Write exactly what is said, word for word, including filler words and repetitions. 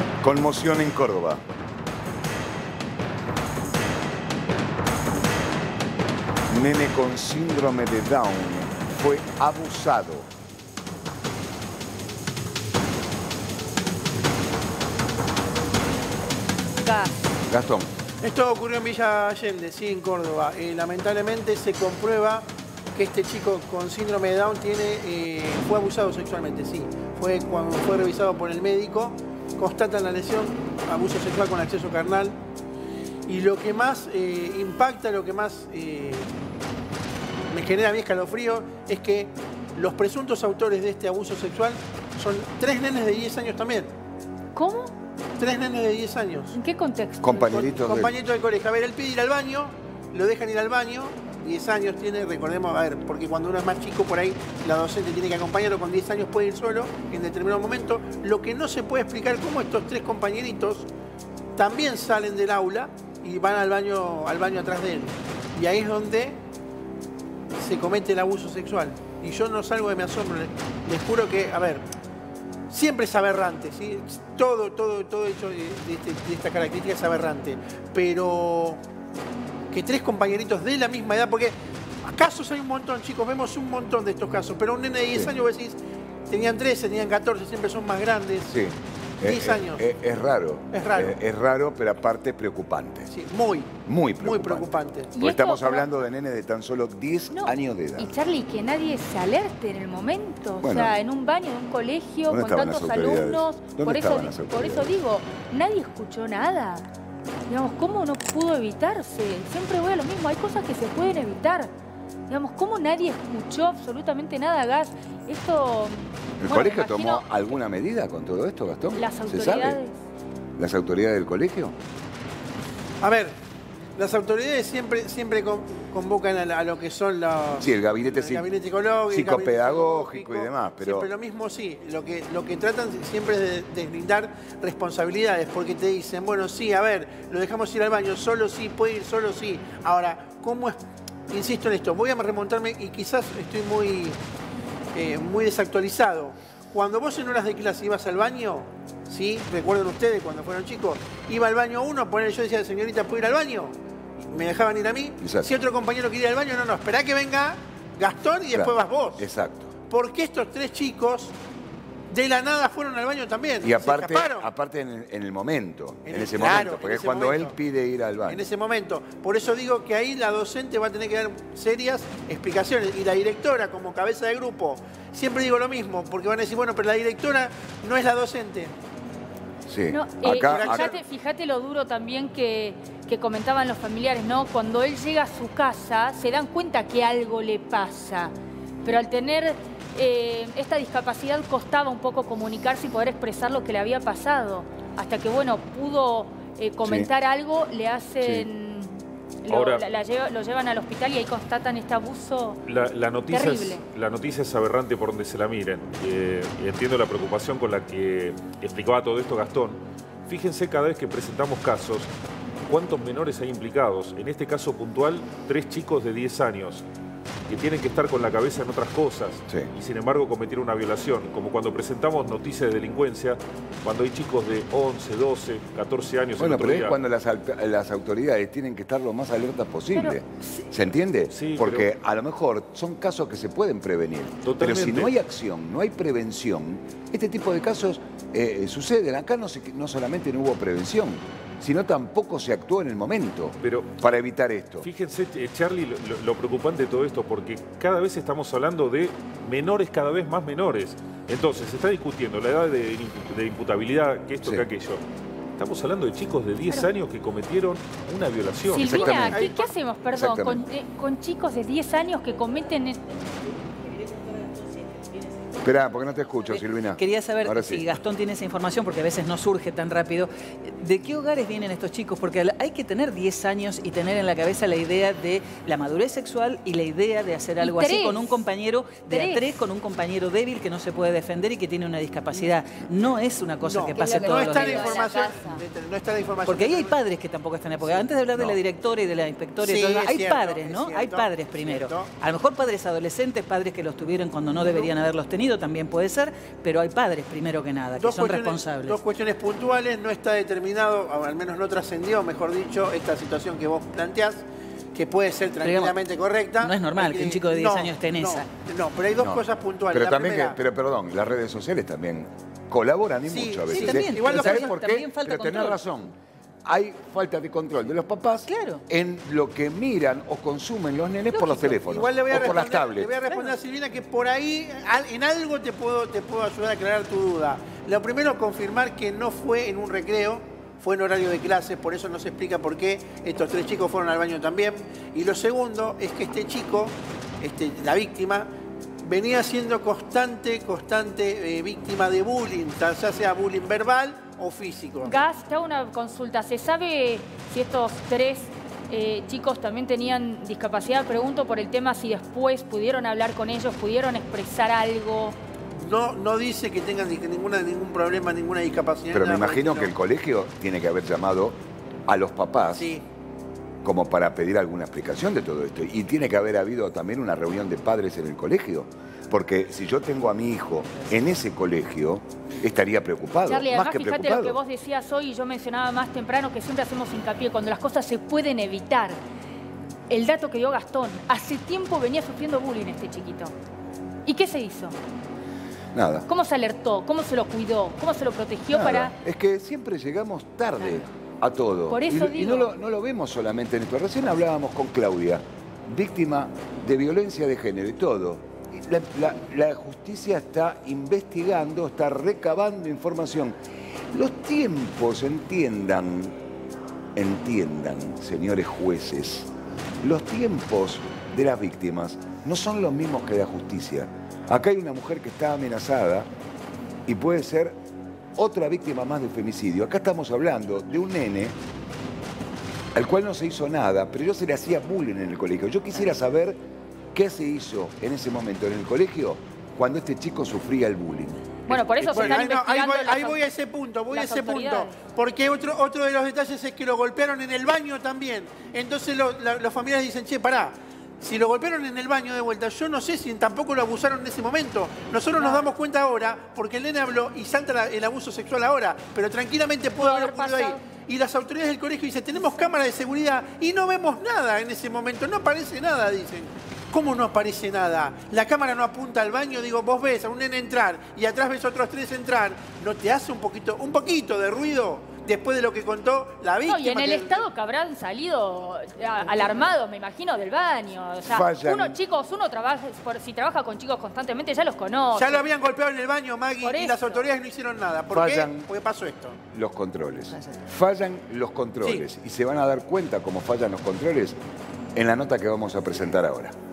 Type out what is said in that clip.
Conmoción en Córdoba. Nene con síndrome de Down fue abusado. Gas. Gastón. Esto ocurrió en Villa Allende, sí, en Córdoba. Eh, lamentablemente se comprueba que este chico con síndrome de Down tiene, eh, fue abusado sexualmente, sí. Fue cuando fue revisado por el médico, constatan la lesión, abuso sexual con acceso carnal. Y lo que más eh, impacta, lo que más eh, me genera a mí escalofrío, es que los presuntos autores de este abuso sexual son tres nenes de diez años también. ¿Cómo? Tres nenes de diez años. ¿En qué contexto? Compañeritos. Con, compañeritos del colegio. A ver, él pide ir al baño, lo dejan ir al baño, diez años tiene, recordemos, a ver, porque cuando uno es más chico por ahí, la docente tiene que acompañarlo, con diez años puede ir solo en determinado momento. Lo que no se puede explicar es cómo estos tres compañeritos también salen del aula y van al baño, al baño atrás de él. Y ahí es donde se comete el abuso sexual. Y yo no salgo de mi asombro. Les, les juro que, a ver, siempre es aberrante, ¿sí? Todo, todo, todo hecho de, de, este, de esta característica es aberrante. Pero que tres compañeritos de la misma edad, porque casos hay un montón, chicos, vemos un montón de estos casos, pero un nene de diez sí. años, vos decís, tenían trece, tenían catorce, siempre son más grandes. Sí. diez años. Es, es, es raro. Es raro. Es, es raro, pero aparte preocupante. Sí, muy. Muy preocupante. Muy preocupante. Porque estamos hablando de nenes de tan solo diez no, años de edad. Y Charlie, que nadie se alerte en el momento. Bueno, o sea, en un baño, en un colegio, con tantos alumnos. Por eso, por eso digo, nadie escuchó nada. Digamos, ¿cómo no pudo evitarse? Siempre voy a lo mismo, hay cosas que se pueden evitar. Digamos, ¿cómo nadie escuchó absolutamente nada, Gas? Esto... ¿El bueno, colegio imagino, tomó alguna medida con todo esto, Gastón? Las ¿Se autoridades... sabe? ¿Las autoridades del colegio? A ver, las autoridades siempre, siempre convocan a, la, a lo que son los... Sí, el gabinete, el gabinete psicológico, psicopedagógico y demás, pero... Siempre lo mismo, sí. Lo que, lo que tratan siempre es de deslindar responsabilidades, porque te dicen, bueno, sí, a ver, lo dejamos ir al baño, solo sí, puede ir solo sí. Ahora, ¿cómo es? Insisto en esto, voy a remontarme y quizás estoy muy, eh, muy desactualizado. Cuando vos en horas de clase ibas al baño, ¿sí? Recuerden ustedes cuando fueron chicos, iba al baño uno, poner, yo decía, señorita, ¿puedo ir al baño? Me dejaban ir a mí. Exacto. Si otro compañero quería ir al baño, no, no, esperá que venga Gastón y después claro. vas vos. Exacto. Porque estos tres chicos de la nada fueron al baño también. Y aparte, aparte en, el, en el momento, en, en el, ese claro, momento, porque es cuando momento, él pide ir al baño. En ese momento. Por eso digo que ahí la docente va a tener que dar serias explicaciones. Y la directora, como cabeza de grupo, siempre digo lo mismo, porque van a decir, bueno, pero la directora no es la docente. Sí. No, eh, acá, fíjate, acá... fíjate lo duro también que, que comentaban los familiares, ¿no? Cuando él llega a su casa, se dan cuenta que algo le pasa. Pero al tener eh, esta discapacidad costaba un poco comunicarse y poder expresar lo que le había pasado. Hasta que, bueno, pudo eh, comentar sí. algo, le hacen... Sí. Lo, Ahora, la, la lleva, lo llevan al hospital y ahí constatan este abuso la, la noticia terrible. Es, la noticia es aberrante por donde se la miren. Eh, entiendo la preocupación con la que explicaba todo esto Gastón. Fíjense cada vez que presentamos casos, cuántos menores hay implicados. En este caso puntual, tres chicos de diez años que tienen que estar con la cabeza en otras cosas sí. y sin embargo cometieron una violación, como cuando presentamos noticias de delincuencia, cuando hay chicos de once, doce, catorce años. Bueno, pero día. es cuando las, las autoridades tienen que estar lo más alertas posible. Pero, ¿se entiende? Sí, porque pero, a lo mejor son casos que se pueden prevenir. Totalmente. Pero si no hay acción, no hay prevención, este tipo de casos eh, suceden. Acá no, se, no solamente no hubo prevención, sino tampoco se actuó en el momento Pero, para evitar esto. Fíjense, Charlie, lo, lo preocupante de todo esto, porque cada vez estamos hablando de menores cada vez más menores. Entonces, se está discutiendo la edad de, de imputabilidad, que esto, sí. que aquello. Estamos hablando de chicos de diez años que cometieron una violación. Silvina, ¿qué, ¿qué hacemos, perdón, con, eh, con chicos de diez años que cometen... Espera, porque no te escucho, Silvina. Quería saber Ahora si sí. Gastón tiene esa información, porque a veces no surge tan rápido. ¿De qué hogares vienen estos chicos? Porque hay que tener diez años y tener en la cabeza la idea de la madurez sexual y la idea de hacer algo así con un compañero de a tres, con un compañero débil que no se puede defender y que tiene una discapacidad. No es una cosa no, que pase no todos está los días. Información, no está la información. Porque ahí hay padres que tampoco están... Porque sí, antes de hablar no. de la directora y de la inspectora, sí, y todo, hay cierto, padres, ¿no? Cierto, hay padres primero. Cierto. A lo mejor padres adolescentes, padres que los tuvieron cuando no deberían haberlos tenido. contenido también puede ser, pero hay padres primero que nada, que Dos son cuestiones- responsables. Dos cuestiones puntuales, no está determinado, o al menos no trascendió, mejor dicho, esta situación que vos planteás, que puede ser tranquilamente digamos, correcta. no es normal que un chico de diez años esté en no, esa. No, pero hay dos No. cosas puntuales. Pero La también, primera- que, pero perdón, las redes sociales también colaboran y Sí, mucho a sí, veces. también, ¿eh? igual Pero lo ¿sabés que- por qué? también falta Pero tenés control. razón. Hay falta de control de los papás Claro. en lo que miran o consumen los nenes por los teléfonos Igual le voy a o por las responder, tablets. le voy a responder a Silvina que por ahí al- en algo te puedo, te puedo ayudar a aclarar tu duda. Lo primero, confirmar que no fue en un recreo, fue en horario de clase, por eso no se explica por qué estos tres chicos fueron al baño también. Y lo segundo es que este chico, este, la víctima, venía siendo constante, constante eh, víctima de bullying, ya sea bullying verbal o físico. Gas, te hago una consulta. ¿Se sabe si estos tres eh, chicos también tenían discapacidad? Pregunto por el tema si después pudieron hablar con ellos, pudieron expresar algo. No, no dice que tengan ni- ninguna, ningún problema, ninguna discapacidad. Pero me nada por imagino que el estilo. colegio tiene que haber llamado a los papás Sí. como para pedir alguna explicación de todo esto. Y tiene que haber habido también una reunión de padres en el colegio. Porque si yo tengo a mi hijo en ese colegio, estaría preocupado, Charlie, más además que fíjate preocupado. lo que vos decías hoy y yo mencionaba más temprano que siempre hacemos hincapié cuando las cosas se pueden evitar. El dato que dio Gastón, hace tiempo venía sufriendo bullying este chiquito. ¿Y qué se hizo? Nada. ¿Cómo se alertó? ¿Cómo se lo cuidó? ¿Cómo se lo protegió Nada. para...? Es que siempre llegamos tarde a todo. Por eso y, y digo. no, lo, no lo vemos solamente en esto. Recién hablábamos con Claudia, víctima de violencia de género y todo. Y La, la- la justicia está investigando, está recabando información. Los tiempos, entiendan, entiendan, señores jueces, los tiempos de las víctimas no son los mismos que de la justicia. Acá hay una mujer que está amenazada y puede ser otra víctima más de femicidio. Acá estamos hablando de un nene al cual no se hizo nada, pero yo se le hacía bullying en el colegio. Yo quisiera saber qué se hizo en ese momento en el colegio cuando este chico sufría el bullying. Bueno, por eso se Bueno, están ahí, no, ahí investigando voy, las ahí au- voy a ese punto, voy a las ese punto. autoridades. Porque otro, otro de los detalles es que lo golpearon en el baño también. Entonces lo- la- los familiares dicen, che, pará, si lo golpearon en el baño de vuelta, yo no sé si tampoco lo abusaron en ese momento. Nosotros nos Claro. damos cuenta ahora, porque el nene habló y salta la- el abuso sexual ahora, pero tranquilamente pudo haber haber ocurrido ahí. pasado. Y las autoridades del colegio dicen, tenemos cámara de seguridad y no vemos nada en ese momento, no aparece nada, dicen. ¿Cómo no aparece nada? La cámara no apunta al baño, digo, vos ves a un nene entrar y atrás ves a otros tres entrar, ¿no te hace un poquito, un poquito de ruido después de lo que contó la No, víctima? y en el que- estado que habrán salido a- alarmados, me imagino, del baño. O sea, Fallan. uno, chicos, uno trabaja, por- si trabaja con chicos constantemente, ya los conoce. Ya lo habían golpeado en el baño, Maggie, Por y las eso. autoridades no hicieron nada. ¿Por Fallan. qué? Porque pasó esto. Los controles. Fallan los controles. Y se van a dar cuenta cómo fallan los controles en la nota que vamos a presentar ahora.